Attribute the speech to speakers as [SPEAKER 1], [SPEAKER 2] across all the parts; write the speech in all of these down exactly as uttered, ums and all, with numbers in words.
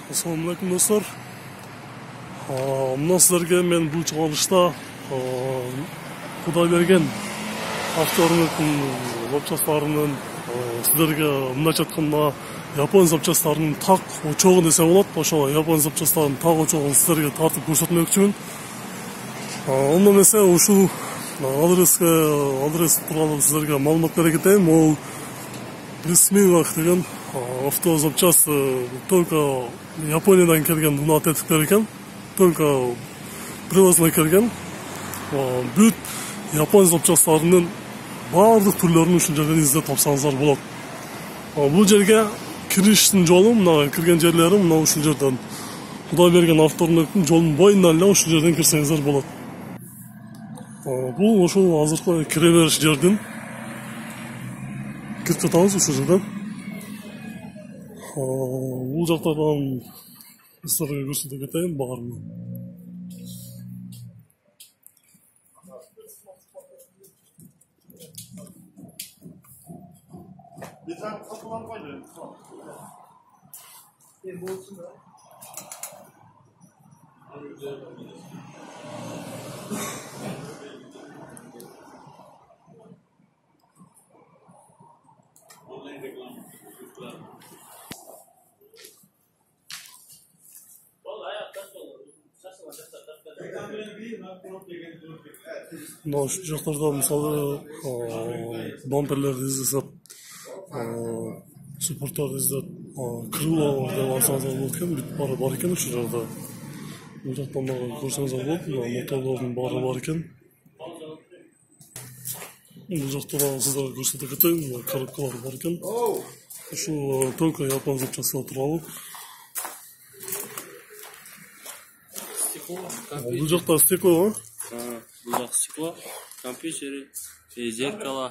[SPEAKER 1] Assalamualaikum достар. Мына сіздерге мен бұл чыгарылышта Құдай берген авторлықтың запчастарының сіздерге мындайча айтканда Япон запчастарының так очогун десе болот. Ошо Япон запчастарынын так очогун сіздерге тартып көрсөтмөкчүмүн. Ондан эсе ушул адреске адрес тууралуу сіздерге маалымат бере кетейин. Ол Присмилах деген автозапчаст только Япониядан келген мына тетиктер экен. Только привозно келген. Бүт Япон запчасттарынын баардык түрлөрүн ушул жерден издеп тапсаңыздар болот. Бул жерге кириштин жолу, мына кирген жерлери мына ушул жерден. Кудай берген авторлуктун жолунун боюнан эле ушул жерден кирсеңиздер болот. Бул ошол азыркы кире бериш жердин. Кирип жатабыз ушул жерден. Бул жактардан сіздерге көрсөтө кетейин баарын. Мына ушул жактарда мисалы бамперлерди издесеп, суппорттарды издеп, крыло деп алсаңыздар болот экен, бүт баары бар экен ушул жерде. Бул жактан дагы көрсөңүздөр болот, мына моторлордун баары бар экен. Бул жакта дагы сиздерге көрсөтө кетейин, коробкалар бар экен. Ушул только Япон запчастары тууралуу. Бул жакта стекло,
[SPEAKER 2] Бул жак стекло, компьютер, зеркало.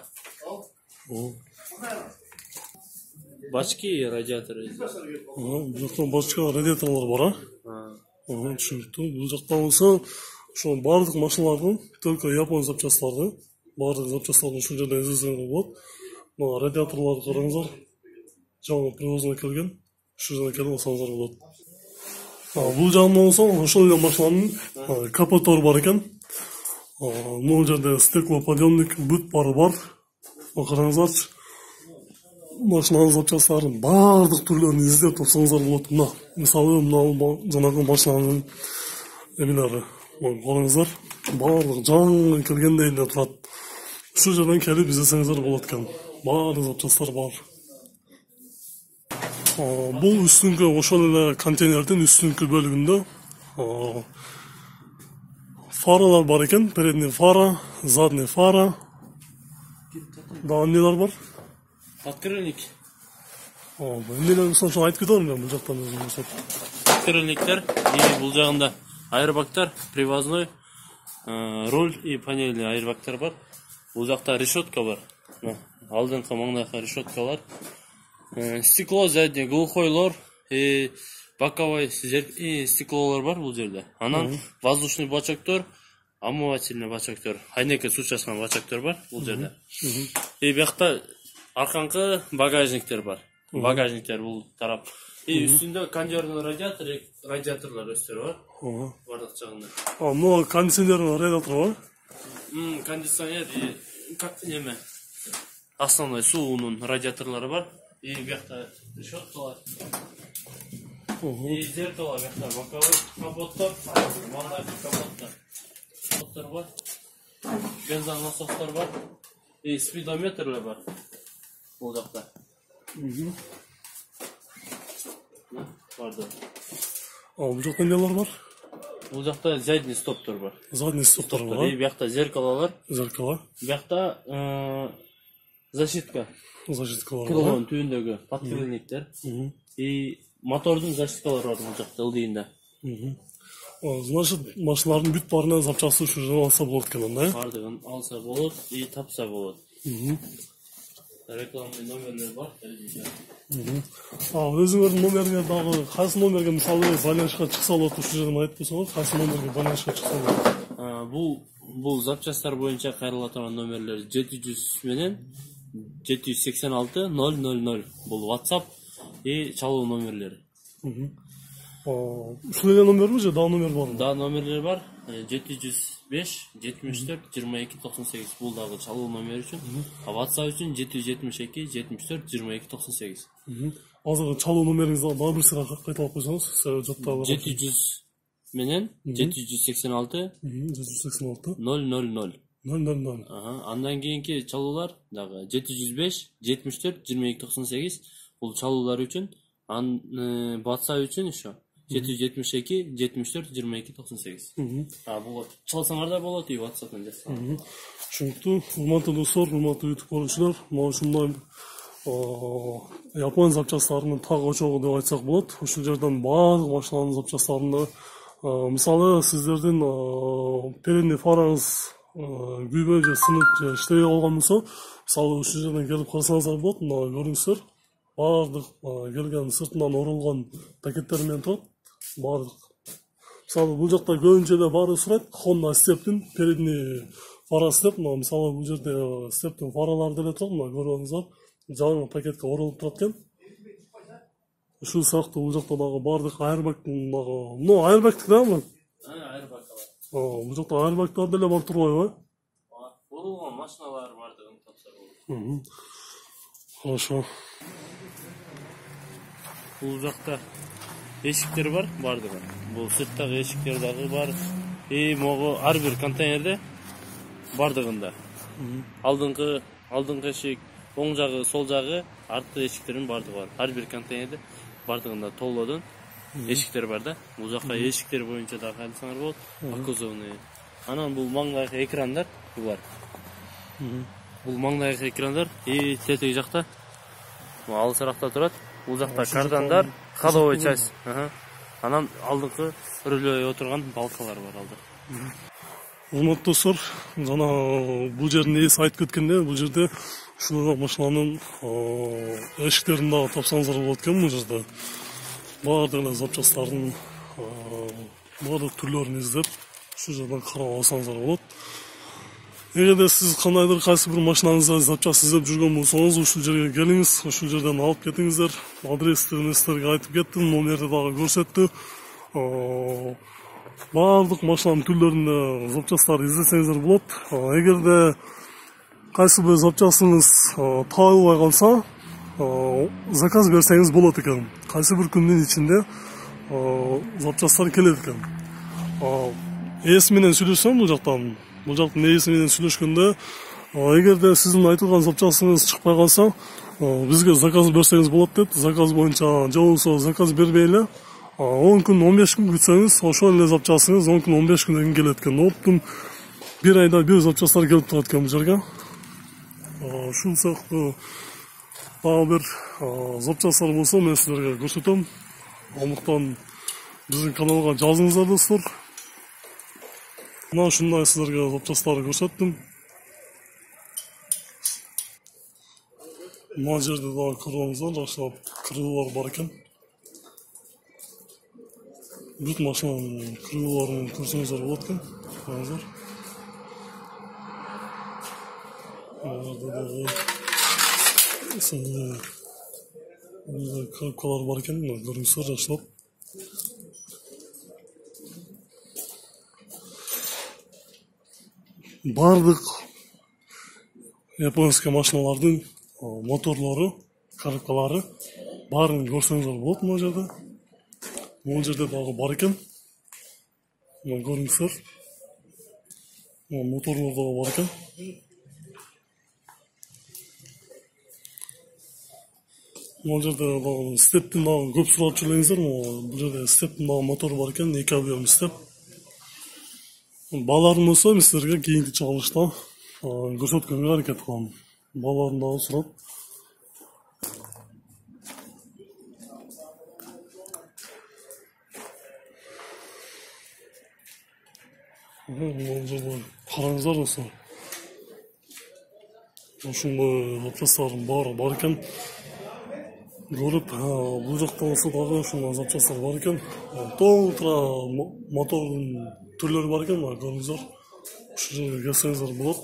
[SPEAKER 2] Бачки и радиаторы.
[SPEAKER 1] Бул жакта бачка, радиаторлор бар, а? Түшүнүктүү. Бул жакта болсо, ошо баардык машиналардын только Япон запчасттары, баардык запчасттарды ушул жерден издесеңиздер болот. Мына радиаторлорду караңыздар. Жаңы привозно келген. Ушул жерден келип алсаңыздар болот. Бул жагында болсо, ошол эле машинанын капоттор бар экен. Могул жерде стеклоподъемник бүт баары бар. Караңыздарчы. Машинанын запчасттарынын баардык түрлөрүн издеп тапсаңыздар болот. Мына, мисалы, мына жанагы машинанын эмелери. Караңыздар, баардык жаңы келгендей эле турат. Ушул жерден келип издесеңиздер болот экен. Баардык запчасттар бар. Бул үстүнгү ошол эле контейнердин үстүнгү бөлүгүндө фаралар бар экен. Передний фара, задний фара. Дагы эмнелер бар?
[SPEAKER 2] Подкрыльник.
[SPEAKER 1] Эмнелерди сончо айтып кетем мен бул жактан өзүм көрсөтөм.
[SPEAKER 2] Подкрыльниктер и бул жагында айрбактар, привозной, руль и панельный айрбактар бар. Бул жакта решетка бар. Алдыңкы маңдайкы решеткалар. Стекло задний, глухойлор и боковой стеклолор бар бул жерде. Анан воздушный бачоктор, омывательный бачоктор, айнеке суу чачкан бачоктор бар бул жерде. И биякта арканкы багажниктер бар. Багажниктер бул тарап. И үстүндө кондиционер радиатор, радиаторлор өстөр бар. Бардык жагында.
[SPEAKER 1] Мына кондиционер радиатор бар.
[SPEAKER 2] Кондиционер и неме? Основной суунун радиаторлору бар. И биякта решеткалар. И зеркало биякта боковой капоттор, маңдайкы капоттор. Капоттор бар. Бензонасостор бар. И спидометрлер бар. Бул жакта. Барды.
[SPEAKER 1] Бул жакта эмнелер бар?
[SPEAKER 2] Бул жакта задний стоптор бар.
[SPEAKER 1] Задний стоптор бар.
[SPEAKER 2] И биякта зеркалалар.
[SPEAKER 1] Зеркало.
[SPEAKER 2] Биякта защитка.
[SPEAKER 1] Защиткалар.
[SPEAKER 2] Крылонун түбүндөгү подкрыльниктер. И мотордун защиткалары бар бул жакта ылдыйында.
[SPEAKER 1] Значит, машиналардын бүт баарына запчасты ушул жерден алса болот экен анда, э?
[SPEAKER 2] Бардыгын алса болот и тапса болот. Рекламный номерлер бар.
[SPEAKER 1] Өзүңөрдүн номерге дагы кайсы номерге мисалы байланышка чыкса болот ушул жерден айтып койсоңуз, кайсы номерге байланышка чыкса болот?
[SPEAKER 2] Бул бул запчасттар боюнча кайрыла турган номерлер жети жүз менен жети жүз сексен алты ноль ноль ноль. Бул WhatsApp и чалуу номерлери.
[SPEAKER 1] Ушул эле номерби же дагы номер барбы?
[SPEAKER 2] Да, номерлер бар. жети жүз беш жетимиш төрт жыйырма эки токсон сегиз бул дагы чалуу номер үчүн. А WhatsApp үчүн жети жүз жетимиш эки жетимиш төрт жыйырма эки токсон сегиз.
[SPEAKER 1] Азыр чалуу номериңизди дагы бир сыйра кайталап койсоңуз, жаттап
[SPEAKER 2] жети жүз менен жети жүз сексен алты
[SPEAKER 1] жети жүз сексен алты
[SPEAKER 2] ноль ноль ноль.
[SPEAKER 1] ноль ноль ноль.
[SPEAKER 2] Андан кийинки чалуулар дагы жети жүз беш жетимиш төрт жыйырма эки токсон сегиз бул чалуулар үчүн. Ан WhatsApp үчүн ошо жети жүз жетимиш эки жетимиш төрт жыйырма эки токсон сегиз. А бул чалсаңар да болот, и WhatsApp'тан жазсаңар.
[SPEAKER 1] Түшүнүктүү. Урматтуу достор, урматтуу YouTube көрүүчүлөр, могу ушундай Япон запчастарынын так очогу деп айтсак болот. Ушул жерден баардык машинанын запчастарында мисалы сиздердин передний фараңыз күйбөй же сынып же иштебей калган болсо, мисалы ушул жерден келип карасаңыздар болот. Мына көрүңүздөр. Баардык келген сыртынан оролгон пакеттер менен турат. Баардык. Мисалы бул жакта көбүнчө эле баары сурайт Honda Step'тин передний фарасы деп. Мисалы бул жерде Step'тин фаралары деле турат. Мына көрүңүздөр. Жаңы пакетке оролуп турат экен. Ушул сыяктуу бул жакта дагы баардык airbag'тын дагы, ну airbag'тик да бул.
[SPEAKER 2] Airbag бар.
[SPEAKER 1] Бул жакта airbag'тар деле бар турбайбы?
[SPEAKER 2] Болунган машиналар бардыгын тапсыр болот.
[SPEAKER 1] Хорошо.
[SPEAKER 2] Бул жакта эшиктер бар бардыгы. Бул сырттагы эшиктер дагы бар. И могу ар бир контейнерде бардыгында. Алдыңкы алдыңкы эшик, оң жагы, сол жагы, арткы эшиктердин бардыгы бар. Ар бир контейнерде бардыгында толодон эшиктер бар да. Бул жакка эшиктер боюнча дагы карасаңар болот. Акузовный. Анан бул маңдайкы экрандар бар. Бул маңдайкы экрандар и тетеги жакта алысыракта турат. Бул жакта кардандар, ходовой часть. Анан алдыңкы рөлгө отурган балкалар бар алда.
[SPEAKER 1] Урматтуу достор, жана бул жердин ээси айтып кеткенде, бул жерде ушул машинанын эшиктерин дагы тапсаңыздар болот экен. Бул жерде баардык эле запчастардын баардык түрлөрүн издеп, ушул жерден карап алсаңыздар болот. Эгерде сиз кандайдыр кайсы бир машинаңызда запчаст издеп жүргөн болсоңуз, ушул жерге келиңиз, ушул жерден алып кетиңиздер. Адрестин сиздерге айтып кеттим, номерди дагы көрсөттү. Баардык машинанын түрлөрүндө запчасттарды издесеңиздер болот. Эгерде кайсы бир запчастыңыз табылбай калса, заказ берсеңиз болот экен. Кайсы бир күндүн ичинде запчасттар келет экен. Ээси менен сүйлөшсөм бул жактан Бул жактын ээси менен сүйлөшкөндө, эгерде сиздин айтылган запчастыңыз чыкпай калса, бизге заказ берсеңиз болот деп, заказ боюнча же болбосо заказ бербей эле он күн он беш күн күтсөңүз, ошол эле запчастыңыз он күн он беш күндөн кийин келет экен. Оптун бир айда бир запчасттар келип турат экен бул жерге. Ушул сыяктуу дагы бир запчасттар болсо мен сиздерге көрсөтөм. Андыктан биздин каналга жазыңыздар достор. Мына ушундай сиздерге запчасттарды көрсөттүм. Мына жерде дагы көрүңүздөр, жакшылап кыргылар бар экен. Бүт машинанын кыргыларын көрсөңүздөр болот экен. Караңыздар. Мына коробкалар бар экен, көрүңүздөр жакшылап. Бардык японский машиналардын моторлору, коробкалары баарын көрсөңүздөр болот мына жерде. Бул жерде дагы бар экен. Мына көрүңүздөр. Моторлор дагы бар экен. Бул жерде дагы стептин дагы көп сурап жүргөнүздөр. Бул жерде стептин дагы мотору бар экен, эки объем степ. Баларын болсо мен сиздерге кийинки чыгарылышта көрсөткөнгө аракет кылам. Баларын дагы сурап. Караңыздар достор. Ушундай запчасттардын баары бар экен. Көрүп, бул жакта болсо дагы ушундай запчасттар бар экен. Толтура мотордун түрлөрү бар экен, мына көрүңүздөр. Ушул жерге келсеңиздер болот.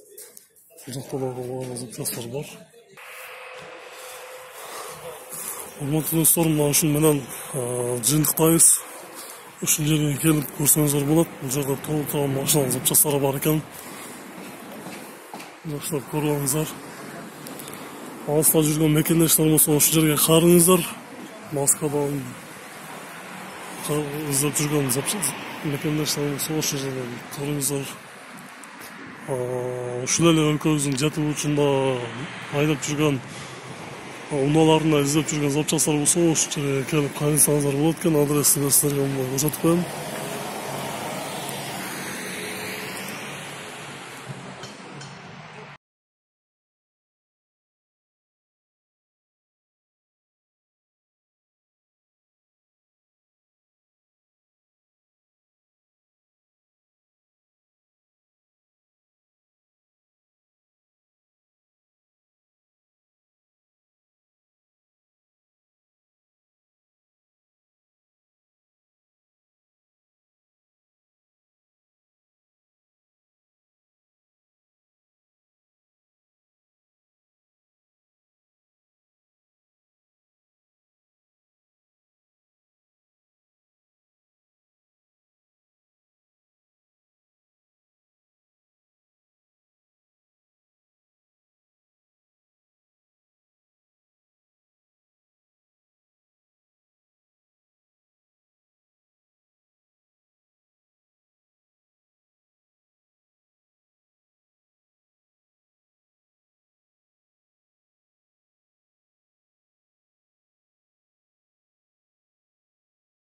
[SPEAKER 1] Бул жакта дагы запчасттар бар. урматтуу достор, мына ушун менен жыйынтыктайбыз. Ушул жерге келип көрсөңүздөр болот. Бул жерде толтурган машина запчасттары бар экен. Жакшылап көрүп алыңыздар. Алыста жүргөн мекендештер болсо ушул жерге карыңыздар. Маскадан издеп жүргөн мекендештер болсо ушул жерден көрүңүздар. Ушул эле өлкөбүздүн жети бурчунда айдап жүргөн унааларына издеп жүргөн запчасттар болсо ушул жерге келип карасаңыздар болот экен. Адрести силерге көрсөтүп коем.